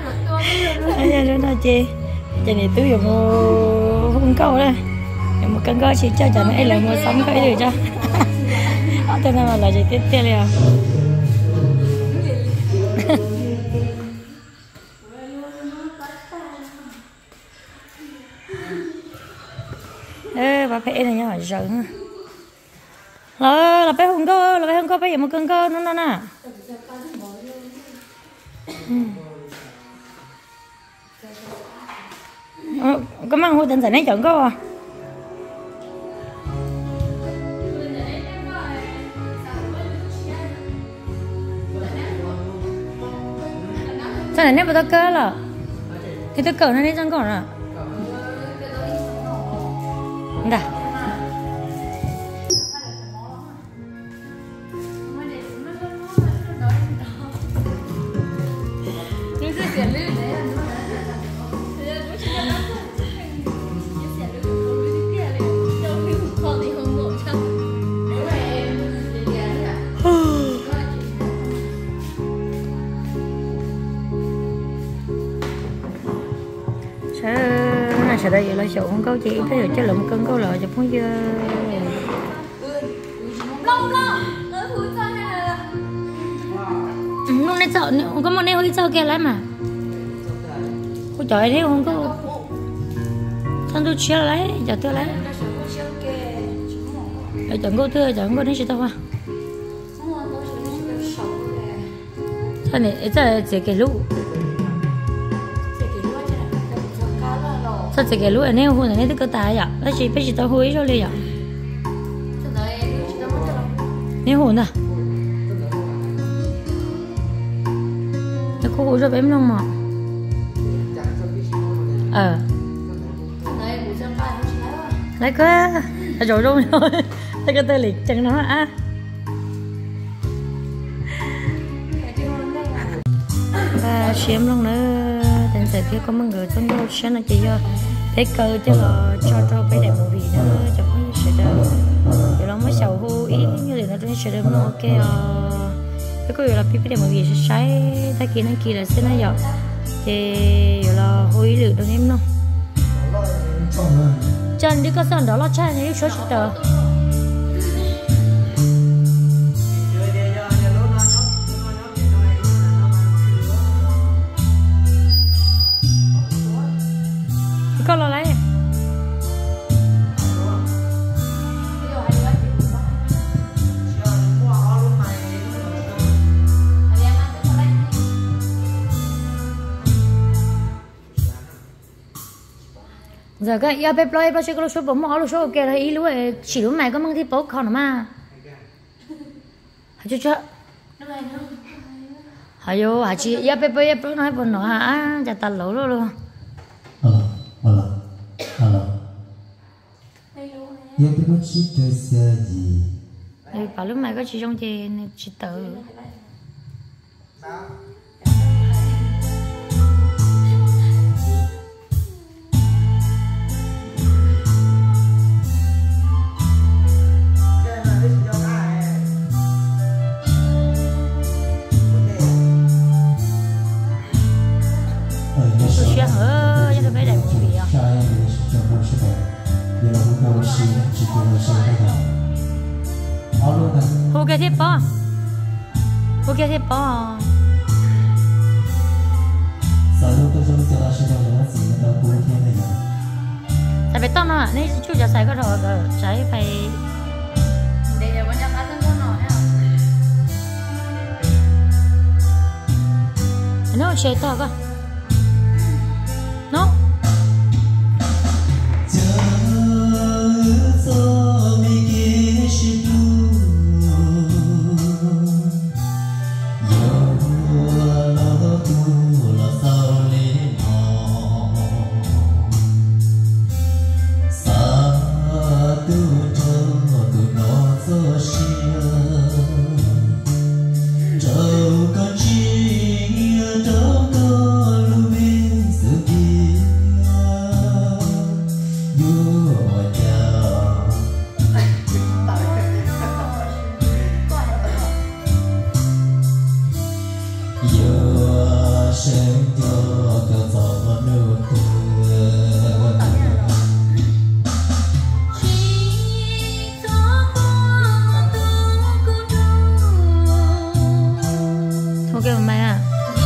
Bây giờ nó chị này tôi dùng không câu đây một cân câu chỉ cho nó là một sắm cái được cho thế nên mà là chỉ tiếp theo liền ê bà phải này nhá giận là phải không có bây giờ một cân câu nó nè có mang hôi tình này chọn có à sao này nếu mà tao cơ là thì tao cỡ nó đi chẳng còn à đã sợ đây là sợ không có chị thấy được chất lượng cân có lợi cho phun dưa lúc này sợ không có một nêu hơi sợ kia lắm mà cô trời nếu không có thân tôi chia lấy giờ tôi lấy chẳng có thưa chẳng có đến gì đâu à sao này giờ chỉ cái lũ sao chỉ cái lũ này nếu hôn này cứ tài vậy nó chỉ biết tao hối rồi liền vậy nếu hôn à nó có hối rồi em không mà lấy cơ rồi rồi lấy cái tay liệt chân nó á và xem luôn nữa tình sự kia có mọi người tôi đâu xem là chỉ do thế cơ chứ là cho cái đẹp một vị nữa cho có sự đâu rồi nó mới sầu hô ý như là nó tôi sẽ được ok cái có là cái đẹp một vị sẽ sai ta kia nó kia là sẽ nó dọc thì là hối lửa đâu em không chân đi có sẵn đó là cha này số chỉ tờ con lo lấy giờ cái ia bếp lôi bao nhiêu cái số bấm mỏ lúc số kia là ý lúc chỉ lúc này có mang thì bốc còn mà hả chú hả vô hả chị ia bếp nói buồn nó hả chả tàn lẩu luôn hello ia bếp chỉ chơi xe gì bảo lúc này có chị trong chị tự ok thế bỏ tại phải tao nó nên chúจะใส่ก็ถอดใช้ไปเดี๋ยวมันจะการตั้งต้นหน่อยอันนี้ใช้ต่อก็เนาะ đâu có chi đâu có Thôi kêu mày à.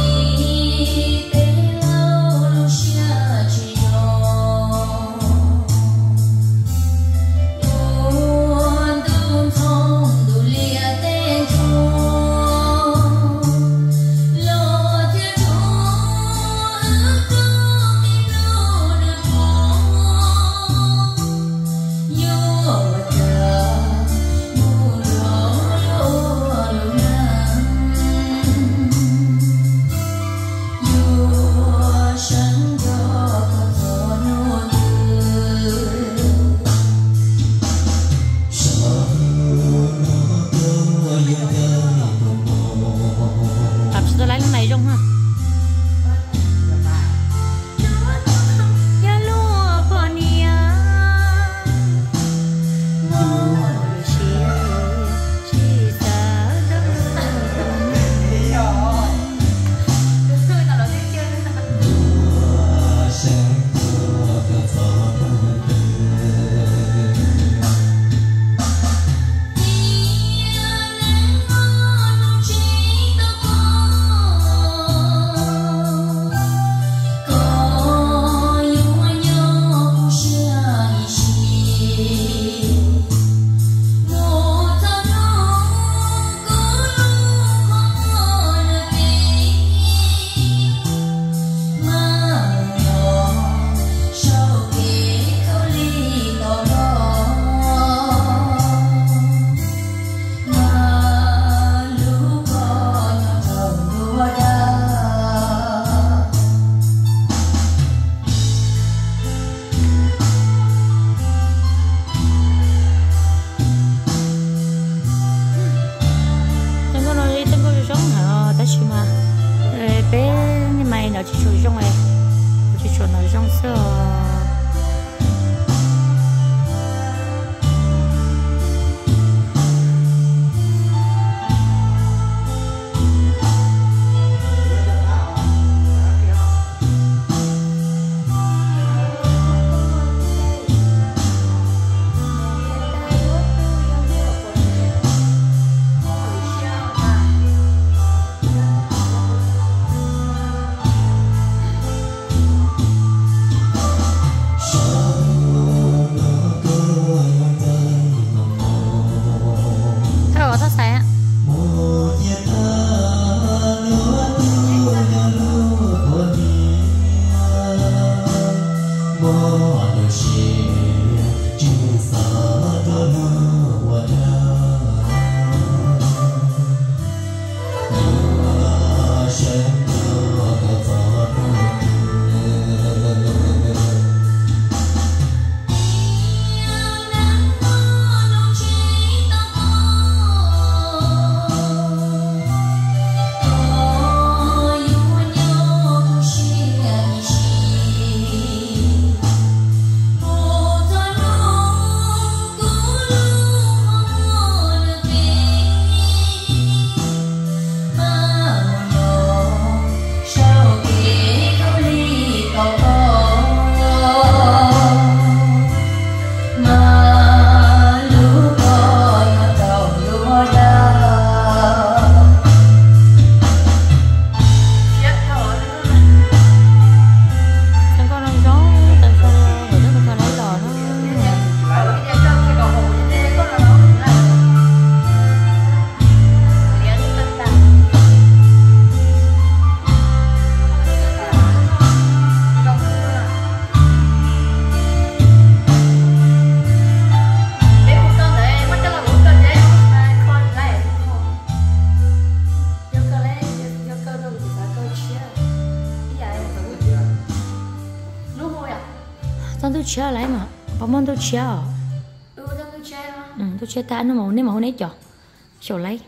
Tao tôi chia lại mà, bao món tôi chia à? Tao tôi chia mà. Tôi chia ta nó màu nếu màu nấy cho, chiều lấy.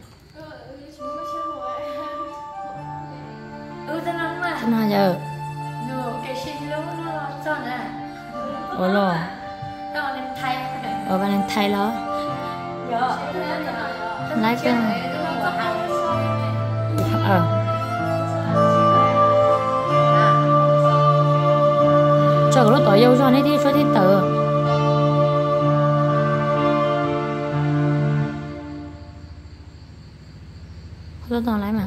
Tao nói mà. Tao nói giờ. Nó cái xin lỗi nó cho nè. Ồ lô. Tao lên thay. Bạn lên thay lo. Dạ. Lấy cái. Ờ. sợ cái lúc tỏi dâu rồi này thì cho thì tờ lúc tỏi lại mà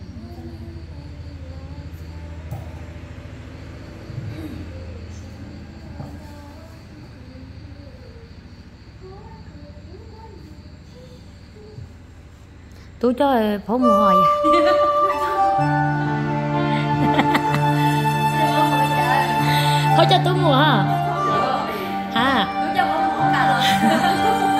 tôi cho phố mùa hồi thôi cho tôi mùa hả Tôi cho bố mổ cả rồi.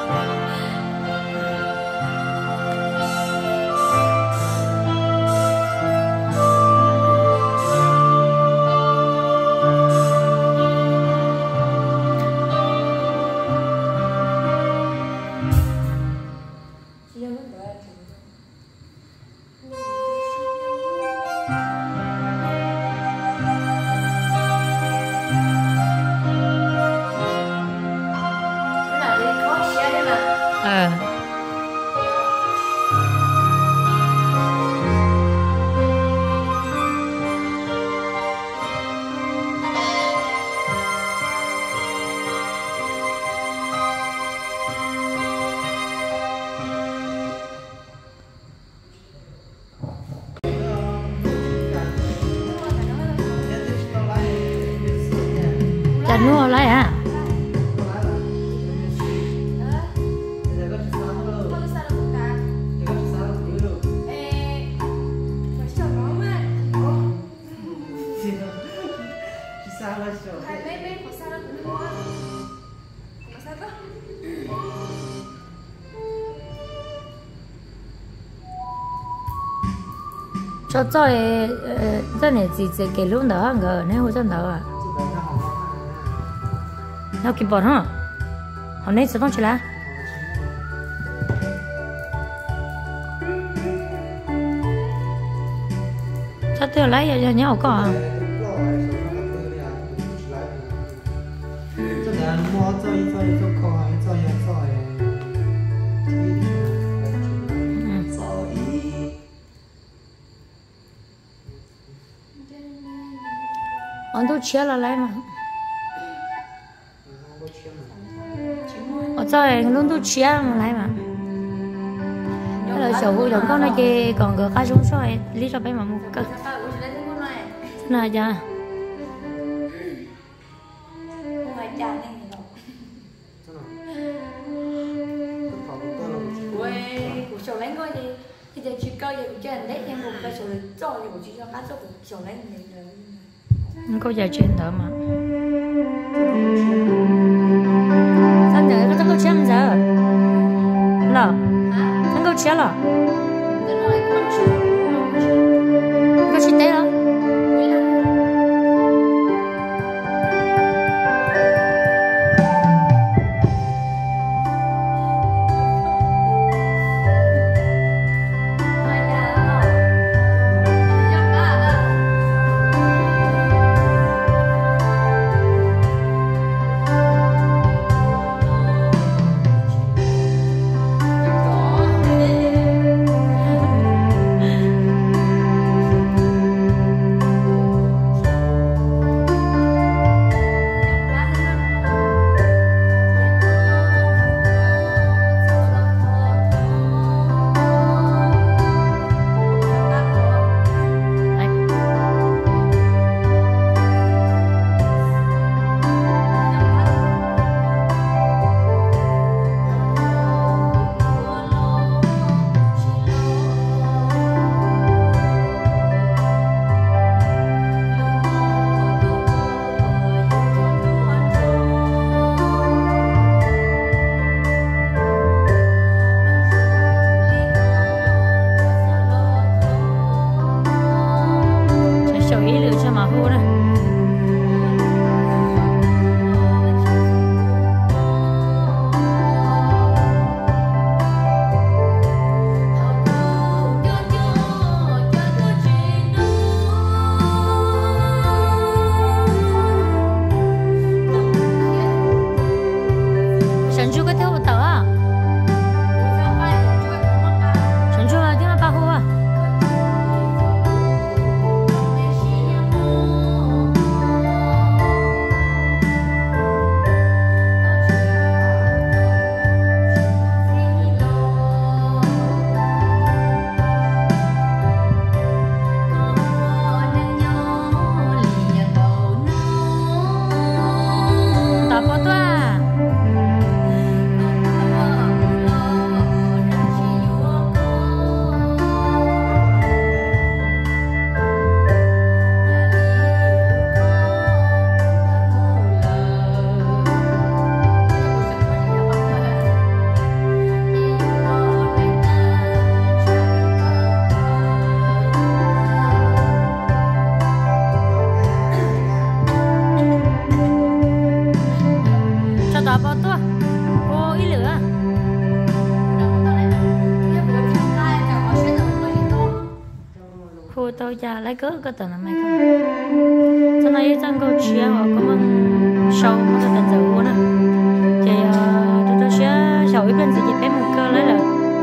Chặt mua lại hả? Cho cái này chỉ cái lúc đó ngờ nếu hồi đó à nó kịp bỏ hả hôm nay sẽ không chỉ là sao tôi lấy cho nhau có à ông tôi chia là lấy mà ở đây luôn tôi chia mà lấy mà cái lời sầu vui giống con này kia còn cái cá giống soi lý do phải mà mua cơ này cha thì giờ chỉ coi giờ chơi đấy em một cái số rồi thì chỉ cho cá số số lấy không có giờ chuyện đó mà sao nữa nó có chém giờ lờ nó có chém lờ có chỉ té đâu cho cha lấy cớ cái tờ này mày không cho nên chẳng có chia họ có mong sâu mà cái tận giờ nè thì tôi chia sầu ít bên gì chỉ bé một cơ lấy là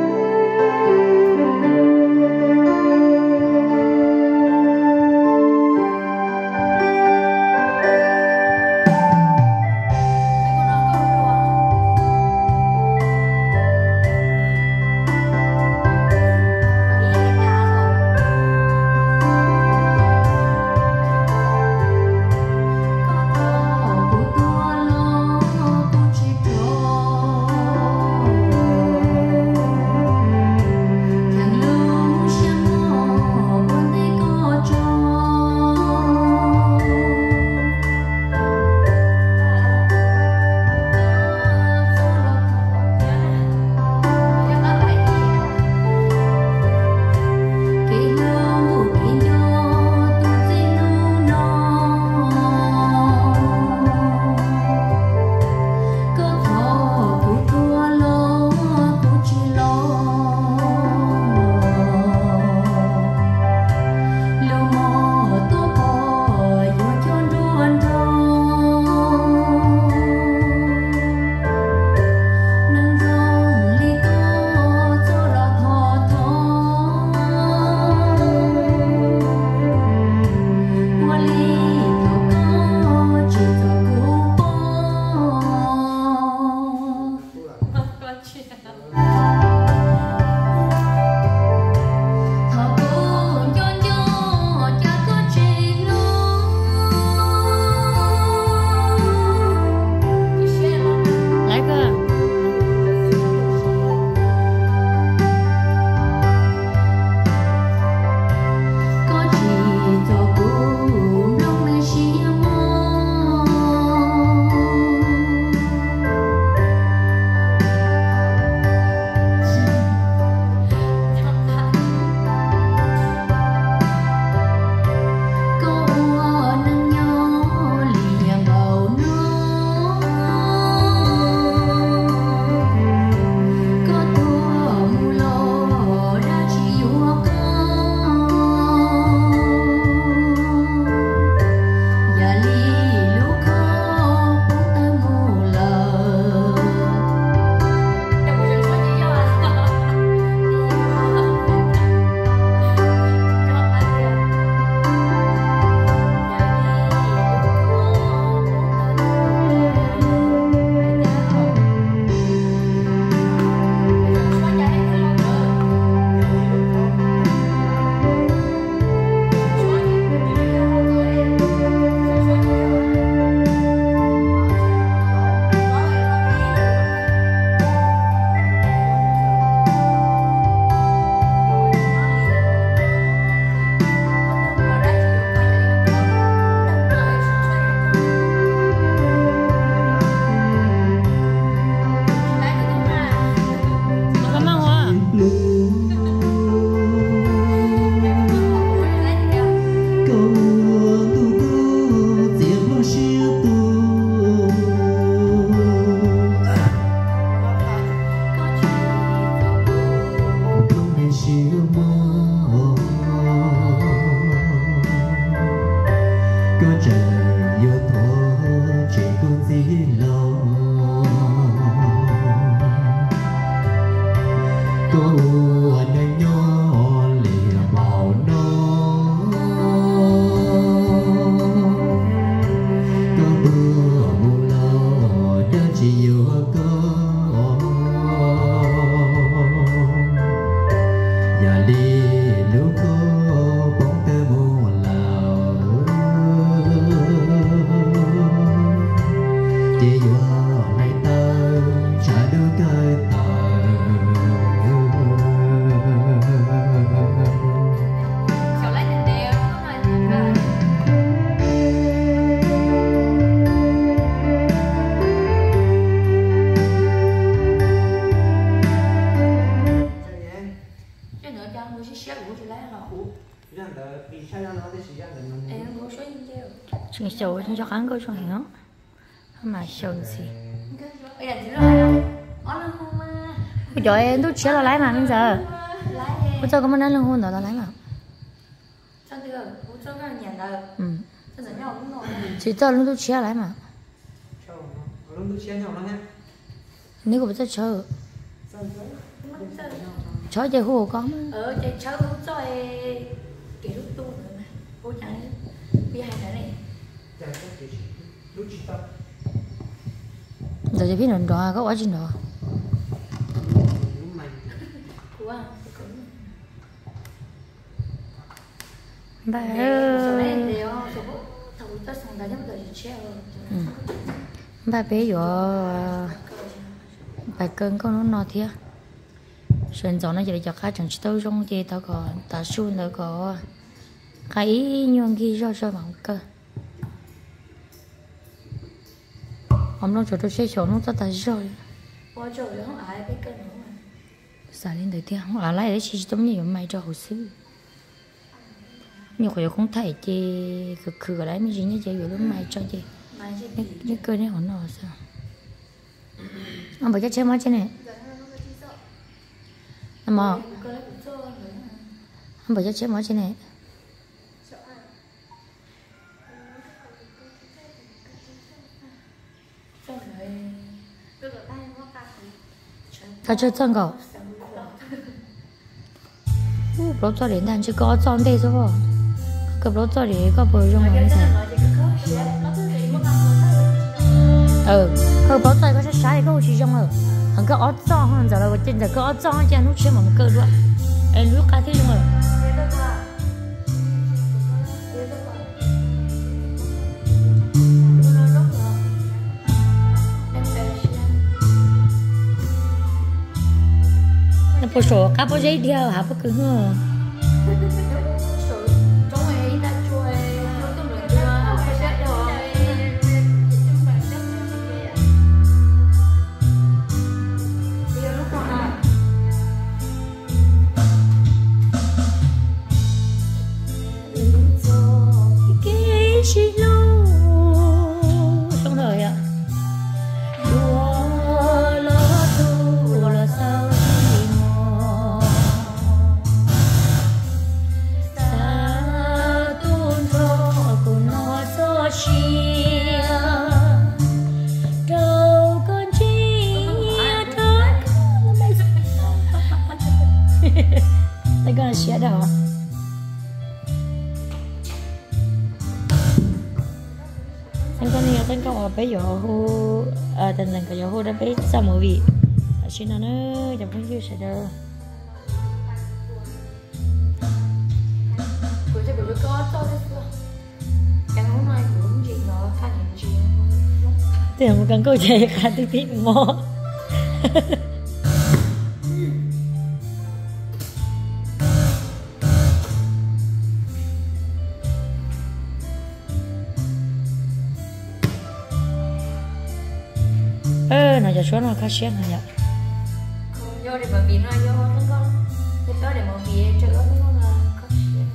chuyện sầu cho kháng cơ cho hiểu mà sầu gì bây giờ em tôi chưa là lái mà bây giờ có mà nói lưng hôn đó là lái mà 上这个我这个演的，这人要弄的。 chỉ cho nó tôi chia lại mà Lúc chia nhau nó hết. nếu có biết chờ cho chơi hồ con Chạy cháu cho kiểu lúc tu nữa mà. Cô chẳng bị hai cái này. Lúc chia tao. giờ chỉ biết nó đỏ có quá trình đó Lúc mày. Cô à, bà số này đều số thầu tất sang đó nhưng mà giờ chia bà bé rồi bà cơn con nó nọ thiệt sườn gió nó chỉ cho khai chẳng tao trong thì tao có tao xuân tao có cái nhung kia cho bằng cơ ông nó cho tôi sẽ cho nó tao rồi Ủa trời ơi, không ai biết cân nữa mà. xả lên tới tiếng không lại để chỉ giống như mày cho hồ sơ nhiều người không thấy chị cứ ở đấy mới chỉ như chị vừa lúc mày cho chị Mai chứ cái cơ này hỗn hợp sao ông bảo cho chơi mấy cái này mà cơ nó cũng cho nữa. ông bảo cho chơi mấy cái này Cho người 他这正搞不做连单去搞装的是不可不做的个不用了噻可不做个是啥一个我去用了很个熬装好像了我真的个熬装这样都吃我们够了哎如果他用了不说，他不这条还不够呢。写的啊。Anh con này anh con ở bây giờ hô tình tình cái giờ hô đã biết sao mọi vị xin nó chẳng có gì sẽ được của cho cái cái hôm nay cũng gì nó phát hiện chuyện thì một cần câu chuyện khá tự tin mò nóจะชวนเราเข้าเชียงนะเนี่ย vô để mà vì nó vô nó con cái đó để mà vì trời ơi nó là có chuyện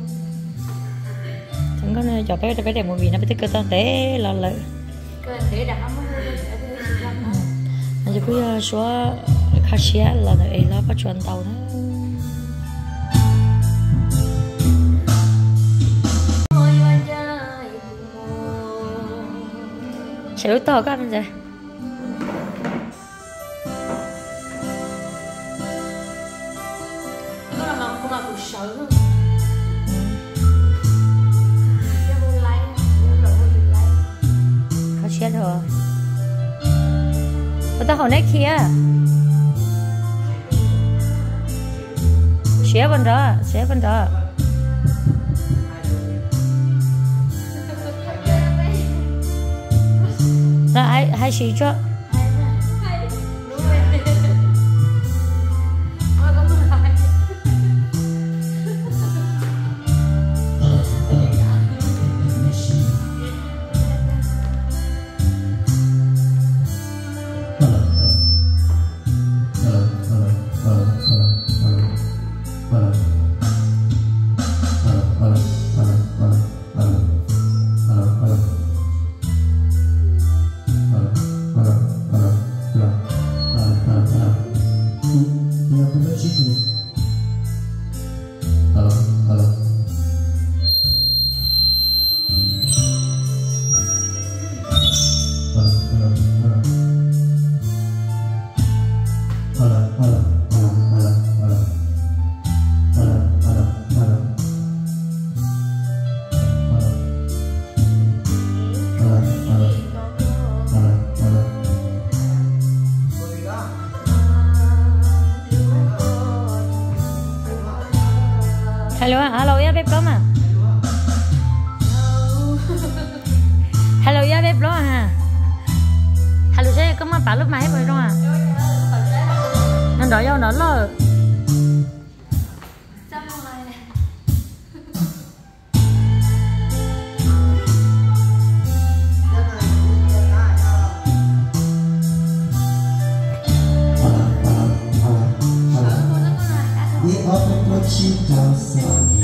ถึงก็เนี่ยจะไปแต่โมวีนะไปที่เกิดตอนเต้รอเลย cái để đặt ấm nó để nóจะไปชัวเข้าเชียงรอเลยแล้วก็ชวนเตานะใช้ลูกต่อก็มันจะchết rồi ta hỏi nãy kia xé bên đó là ai xí cho bà lúc mấy vậy rồi à nên đó vô nó lờ The other what she does